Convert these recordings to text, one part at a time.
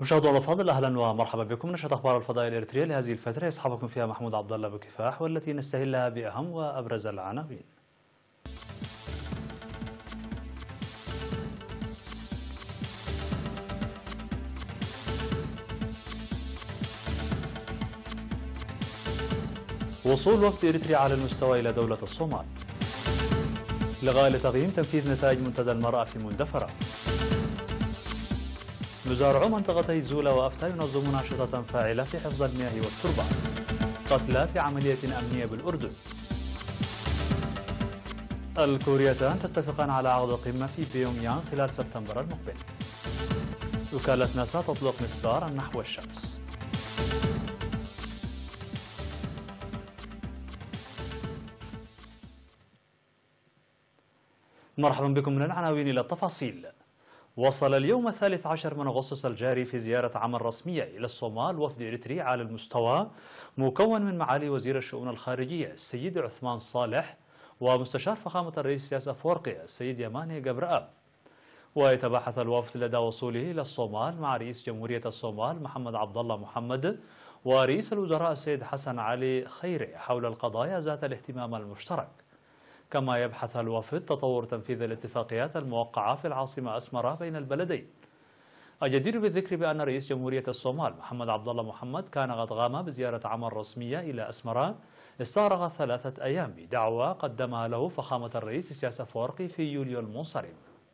مشاهدونا الأفاضل، أهلا ومرحبا بكم. نشرة أخبار الفضاء الإريترية لهذه الفترة يصحبكم فيها محمود عبد الله بكفاح، والتي نستهلها بأهم وأبرز العناوين. وصول وفد إريتريا على المستوى إلى دولة الصومال. لغاية لتقييم تنفيذ نتائج منتدى المرأة في مندفرة. مزارعو منطقتي زولا وأفتا ينظمون أنشطة فاعلة في حفظ المياه والتربة. قتلى في عملية أمنية بالأردن. الكوريتان تتفقان على عقد قمة في بيونغ يانغ خلال سبتمبر المقبل. وكالة ناسا تطلق مسبارا نحو الشمس. مرحبا بكم من العناوين إلى التفاصيل. وصل اليوم 13 من أغسطس الجاري في زيارة عمل رسمية إلى الصومال وفد إريتري على المستوى مكون من معالي وزير الشؤون الخارجية السيد عثمان صالح ومستشار فخامة الرئيس سياس أفورقي السيد يماني جبرآب. ويتباحث الوفد لدى وصوله إلى الصومال مع رئيس جمهورية الصومال محمد عبد الله محمد ورئيس الوزراء السيد حسن علي خيري حول القضايا ذات الاهتمام المشترك. كما يبحث الوفد تطور تنفيذ الاتفاقيات الموقعة في العاصمة أسمرة بين البلدين. الجدير بالذكر بأن رئيس جمهورية الصومال محمد عبد الله محمد كان قد قام بزيارة عمل رسمية إلى أسمرة استغرقت 3 أيام بدعوة قدمها له فخامة الرئيس سياس أفورقي في يوليو المنصرم.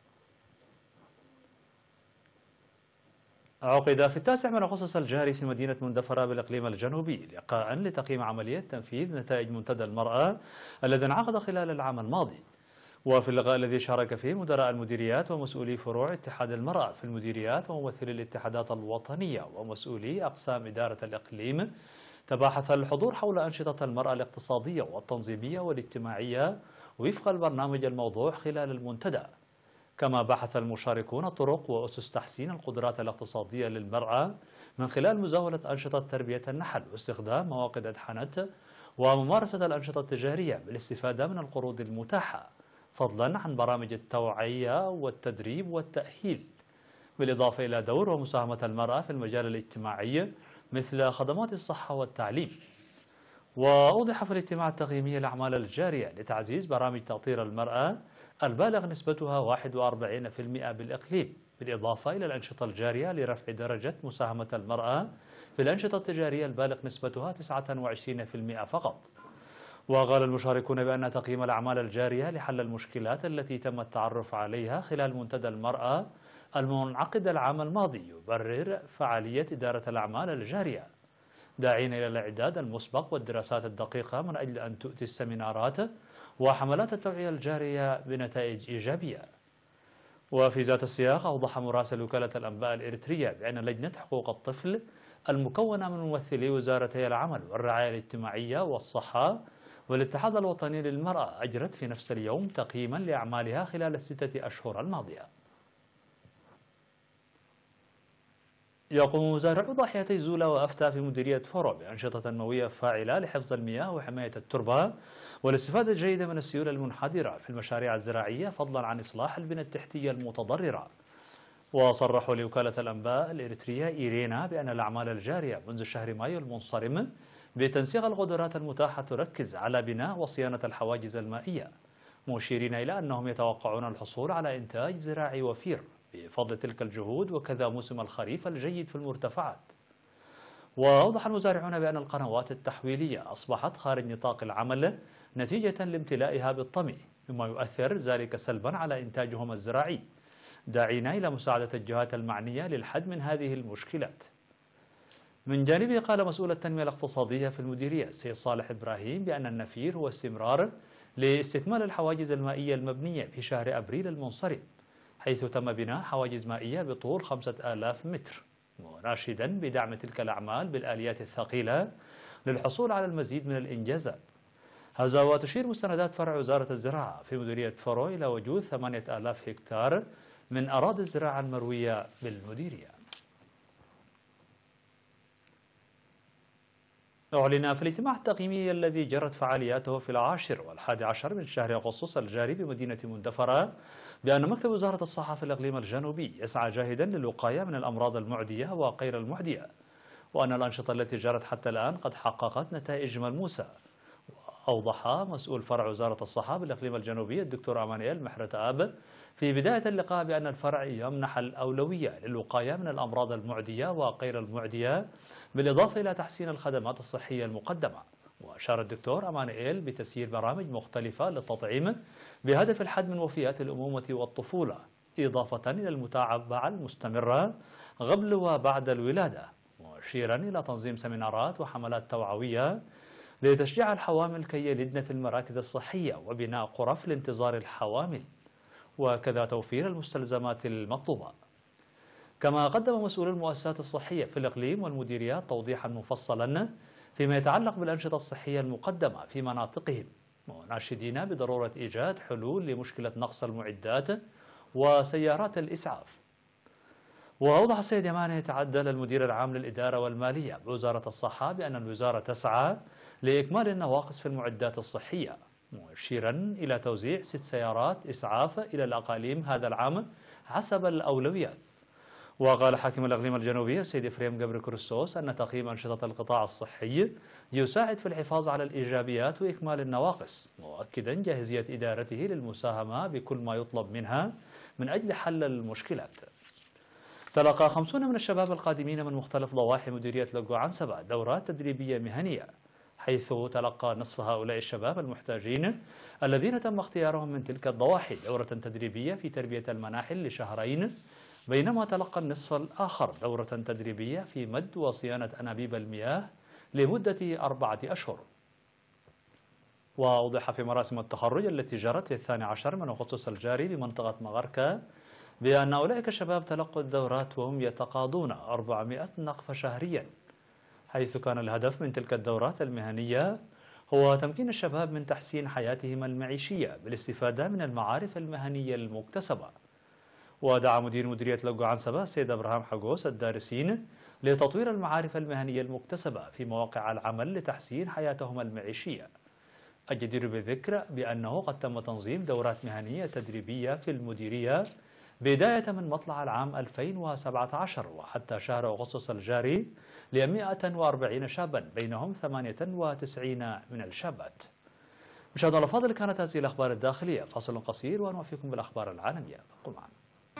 عقد في 9 من أغسطس الجاري في مدينة مندفرة بالإقليم الجنوبي لقاء لتقييم عملية تنفيذ نتائج منتدى المرأة الذي انعقد خلال العام الماضي. وفي اللقاء الذي شارك فيه مدراء المديريات ومسؤولي فروع اتحاد المرأة في المديريات وممثلي الاتحادات الوطنية ومسؤولي أقسام إدارة الإقليم، تباحث الحضور حول أنشطة المرأة الاقتصادية والتنظيمية والاجتماعية وفق البرنامج الموضوع خلال المنتدى. كما بحث المشاركون طرق وأسس تحسين القدرات الاقتصادية للمرأة من خلال مزاولة أنشطة تربية النحل واستخدام مواقد أدحنة وممارسة الأنشطة التجارية بالاستفادة من القروض المتاحة، فضلا عن برامج التوعية والتدريب والتأهيل، بالإضافة إلى دور ومساهمة المرأة في المجال الاجتماعي مثل خدمات الصحة والتعليم. وأوضح في الاجتماع التقييمي الأعمال الجارية لتعزيز برامج تأطير المرأة البالغ نسبتها 41% بالإقليم، بالإضافة إلى الأنشطة الجارية لرفع درجة مساهمة المرأة في الأنشطة التجارية البالغ نسبتها 29% فقط. وقال المشاركون بأن تقييم الأعمال الجارية لحل المشكلات التي تم التعرف عليها خلال منتدى المرأة المنعقد العام الماضي يبرر فعالية إدارة الأعمال الجارية، داعين إلى الإعداد المسبق والدراسات الدقيقة من أجل أن تؤتي السمينارات وحملات التوعية الجارية بنتائج إيجابية. وفي ذات السياق أوضح مراسل وكالة الأنباء الإريترية بأن لجنة حقوق الطفل المكونة من ممثلي وزارتي العمل والرعاية الاجتماعية والصحة والاتحاد الوطني للمرأة أجرت في نفس اليوم تقييما لأعمالها خلال ال6 أشهر الماضية. يقوم مزارعو ضاحيتي زولا وأفتا في مديرية فورو بأنشطة تنموية فاعلة لحفظ المياه وحماية التربة والاستفادة الجيدة من السيول المنحدرة في المشاريع الزراعية، فضلا عن إصلاح البنى التحتية المتضررة. وصرحوا لوكالة الأنباء الإريترية إيرينا بأن الأعمال الجارية منذ شهر مايو المنصرم بتنسيق القدرات المتاحة تركز على بناء وصيانة الحواجز المائية، مشيرين إلى أنهم يتوقعون الحصول على إنتاج زراعي وفير بفضل تلك الجهود وكذا موسم الخريف الجيد في المرتفعات. وأوضح المزارعون بأن القنوات التحويلية أصبحت خارج نطاق العمل نتيجة لامتلائها بالطمي، مما يؤثر ذلك سلبا على إنتاجهم الزراعي، داعين إلى مساعدة الجهات المعنية للحد من هذه المشكلات. من جانبه قال مسؤول التنمية الاقتصادية في المديرية السيد صالح إبراهيم بأن النفير هو استمرار لاستكمال الحواجز المائية المبنية في شهر أبريل المنصرم، حيث تم بناء حواجز مائية بطول 5000 متر، مناشدا بدعم تلك الأعمال بالآليات الثقيلة للحصول على المزيد من الإنجازات. هذا وتشير مستندات فرع وزارة الزراعة في مديرية فرو إلى وجود 8000 هكتار من أراضي الزراعة المروية بالمديرية. أعلن في الاجتماع التقييمي الذي جرت فعالياته في 10 و11 من شهر أغسطس الجاري بمدينة مندفرة بأن مكتب وزارة الصحة في الإقليم الجنوبي يسعى جاهدا للوقاية من الأمراض المعدية وغير المعدية، وأن الأنشطة التي جرت حتى الآن قد حققت نتائج ملموسة. أوضح مسؤول فرع وزارة الصحة بالإقليم الجنوبي الدكتور أمانييل محرة آب في بداية اللقاء بأن الفرع يمنح الأولوية للوقاية من الأمراض المعدية وغير المعدية بالإضافة إلى تحسين الخدمات الصحية المقدمة. وأشار الدكتور أمانييل بتسيير برامج مختلفة للتطعيم بهدف الحد من وفيات الأمومة والطفولة، إضافة إلى المتابعة المستمرة قبل وبعد الولادة، مشيرا إلى تنظيم سيمينارات وحملات توعوية لتشجيع الحوامل كي يلدن في المراكز الصحية وبناء غرف لانتظار الحوامل، وكذا توفير المستلزمات المطلوبة. كما قدم مسؤول المؤسسات الصحية في الإقليم والمديريات توضيحا مفصلا فيما يتعلق بالأنشطة الصحية المقدمة في مناطقهم، وناشدين بضرورة إيجاد حلول لمشكلة نقص المعدات وسيارات الإسعاف. وأوضح السيد يماني يتعدل المدير العام للإدارة والمالية بوزارة الصحة بأن الوزارة تسعى لإكمال النواقص في المعدات الصحية، مشيرا إلى توزيع 6 سيارات إسعاف إلى الأقاليم هذا العام حسب الأولويات. وقال حاكم الإقليم الجنوبي السيد إفريم قبر كرسوس أن تقييم أنشطة القطاع الصحي يساعد في الحفاظ على الإيجابيات وإكمال النواقص، مؤكدا جاهزية إدارته للمساهمة بكل ما يطلب منها من أجل حل المشكلات. تلقى 50 من الشباب القادمين من مختلف ضواحي مديرية لقو عنسبة دورات تدريبية مهنية، حيث تلقى نصف هؤلاء الشباب المحتاجين الذين تم اختيارهم من تلك الضواحي دورة تدريبية في تربية المناحل لشهرين، بينما تلقى النصف الآخر دورة تدريبية في مد وصيانة أنابيب المياه لمدة 4 أشهر. وأوضح في مراسم التخرج التي جرت في 12 من أغسطس الجاري بمنطقة مغركا بأن أولئك الشباب تلقوا الدورات وهم يتقاضون 400 نقفة شهريا، حيث كان الهدف من تلك الدورات المهنية هو تمكين الشباب من تحسين حياتهم المعيشية بالاستفادة من المعارف المهنية المكتسبة. ودعا مدير مديرية لقو عنسبة السيد إبراهيم حقوس الدارسين لتطوير المعارف المهنية المكتسبة في مواقع العمل لتحسين حياتهم المعيشية. الجدير بالذكر بأنه قد تم تنظيم دورات مهنية تدريبية في المديرية بداية من مطلع العام 2017 وحتى شهر أغسطس الجاري ل140 شابا بينهم 98 من الشابات. مشاهدينا الأفاضل، كانت هذه الأخبار الداخلية. فاصل قصير ونوفيكم بالأخبار العالمية. بقوا معنا.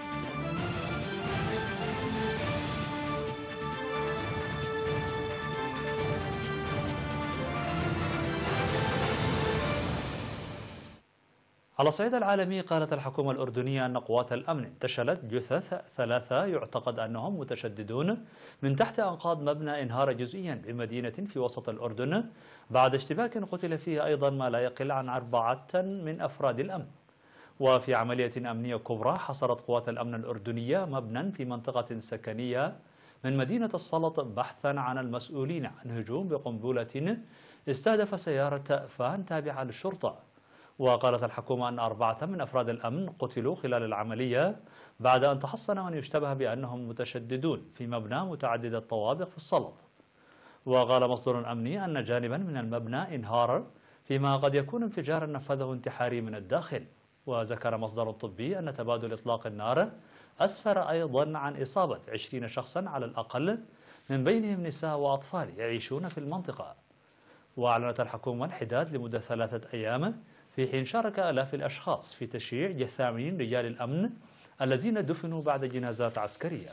على الصعيد العالمي، قالت الحكومة الأردنية أن قوات الأمن انتشلت جثث 3 يعتقد أنهم متشددون من تحت أنقاض مبنى انهار جزئيا بمدينة في وسط الأردن بعد اشتباك قتل فيه أيضا ما لا يقل عن 4 من أفراد الأمن. وفي عملية أمنية كبرى حصرت قوات الأمن الأردنية مبنى في منطقة سكنية من مدينة السلط بحثا عن المسؤولين عن هجوم بقنبلة استهدف سيارة فان تابعة للشرطة. وقالت الحكومة أن 4 من أفراد الأمن قتلوا خلال العملية بعد أن تحصن من يشتبه بأنهم متشددون في مبنى متعدد الطوابق في السلط. وقال مصدر أمني أن جانبا من المبنى انهار، فيما قد يكون انفجارا نفذه انتحاري من الداخل. وذكر مصدر طبي أن تبادل إطلاق النار أسفر أيضا عن إصابة 20 شخصا على الأقل، من بينهم نساء وأطفال يعيشون في المنطقة. وأعلنت الحكومة الحداد لمدة 3 أيام، في حين شارك آلاف الأشخاص في تشييع جثامين رجال الأمن الذين دفنوا بعد جنازات عسكرية.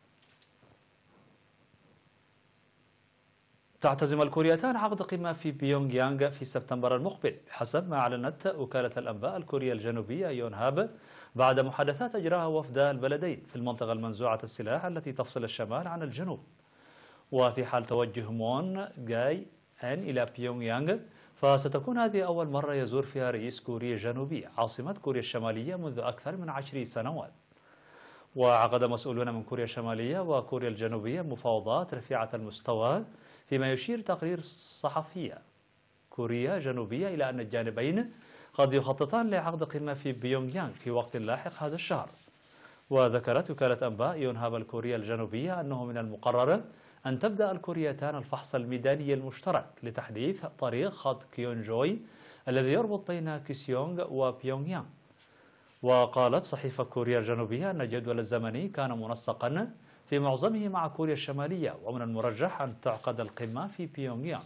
تعتزم الكوريتان عقد قمة في بيونغ يانغ في سبتمبر المقبل حسب ما أعلنت وكالة الأنباء الكورية الجنوبية يونهاب، بعد محادثات أجراها وفدا البلدين في المنطقة المنزوعة السلاح التي تفصل الشمال عن الجنوب. وفي حال توجه مون جاي أن إلى بيونغ يانغ، فستكون هذه أول مرة يزور فيها رئيس كوريا الجنوبية عاصمة كوريا الشمالية منذ أكثر من 10 سنوات. وعقد مسؤولون من كوريا الشمالية وكوريا الجنوبية مفاوضات رفيعة المستوى، فيما يشير تقرير صحفية كوريا الجنوبية إلى أن الجانبين قد يخططان لعقد قمة في بيونغ يانغ في وقت لاحق هذا الشهر. وذكرت وكالة أنباء يونهاب الكورية الجنوبية أنه من المقرر أن تبدأ الكوريتان الفحص الميداني المشترك لتحديث طريق خط كيونجوي الذي يربط بين كيسيونغ وبيونغ يانغ. وقالت صحيفة كوريا الجنوبية أن الجدول الزمني كان منسقا في معظمه مع كوريا الشمالية، ومن المرجح أن تعقد القمة في بيونغ يانغ.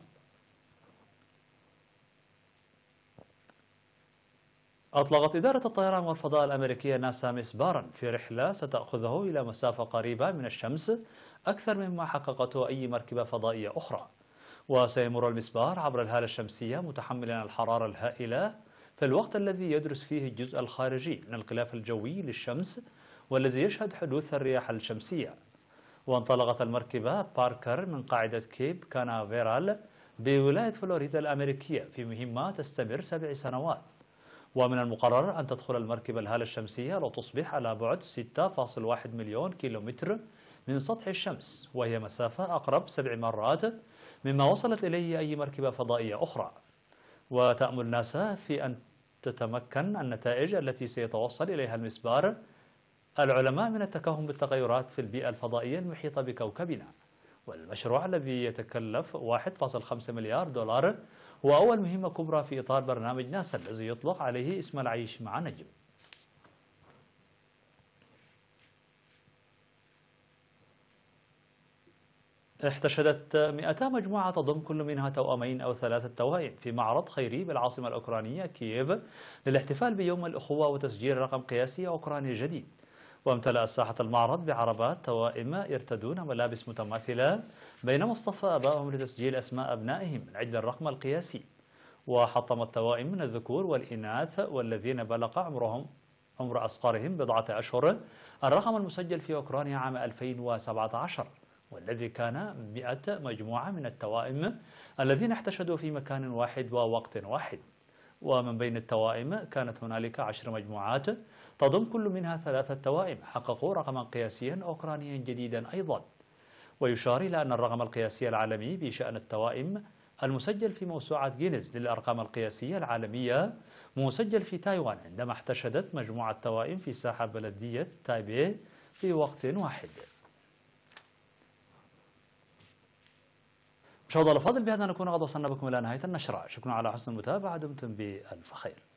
أطلقت إدارة الطيران والفضاء الأمريكية ناسا مسبارا في رحلة ستأخذه إلى مسافة قريبة من الشمس أكثر مما حققته أي مركبة فضائية أخرى. وسيمر المسبار عبر الهالة الشمسية متحملا الحرارة الهائلة في الوقت الذي يدرس فيه الجزء الخارجي من الغلاف الجوي للشمس والذي يشهد حدوث الرياح الشمسية. وانطلقت المركبة باركر من قاعدة كيب كانافيرال بولاية فلوريدا الأمريكية في مهمة تستمر 7 سنوات. ومن المقرر أن تدخل المركبة الهالة الشمسية وتصبح على بعد 6.1 مليون كيلومتر من سطح الشمس، وهي مسافة أقرب 7 مرات مما وصلت إليه أي مركبة فضائية أخرى. وتأمل ناسا في أن تتمكن النتائج التي سيتوصل إليها المسبار العلماء من التكهن بالتغيرات في البيئة الفضائية المحيطة بكوكبنا. والمشروع الذي يتكلف 1.5 مليار دولار هو أول مهمة كبرى في إطار برنامج ناسا الذي يطلق عليه اسم العيش مع نجم. احتشدت 200 مجموعة تضم كل منها توأمين أو 3 توائم في معرض خيري بالعاصمة الأوكرانية كييف للاحتفال بيوم الأخوة وتسجيل رقم قياسي أوكراني جديد. وامتلأ ساحة المعرض بعربات توائم يرتدون ملابس متماثلة، بينما اصطفى آبائهم لتسجيل أسماء أبنائهم من أجل الرقم القياسي. وحطم التوائم من الذكور والإناث والذين بلغ عمر أصغرهم 1 أشهر الرقم المسجل في أوكرانيا عام 2017، والذي كان 100 مجموعة من التوائم الذين احتشدوا في مكان واحد ووقت واحد. ومن بين التوائم كانت هنالك 10 مجموعات تضم كل منها 3 توائم حققوا رقما قياسيا أوكرانيا جديدا أيضا. ويشار إلى أن الرقم القياسي العالمي بشأن التوائم المسجل في موسوعة جينيز للأرقام القياسية العالمية مسجل في تايوان، عندما احتشدت مجموعة توائم في ساحة بلدية تايبي في وقت واحد. مشاهدينا الأفاضل، بهذا نكون قد وصلنا بكم إلى نهاية النشرة. شكرا على حسن المتابعة، دمتم بألف خير.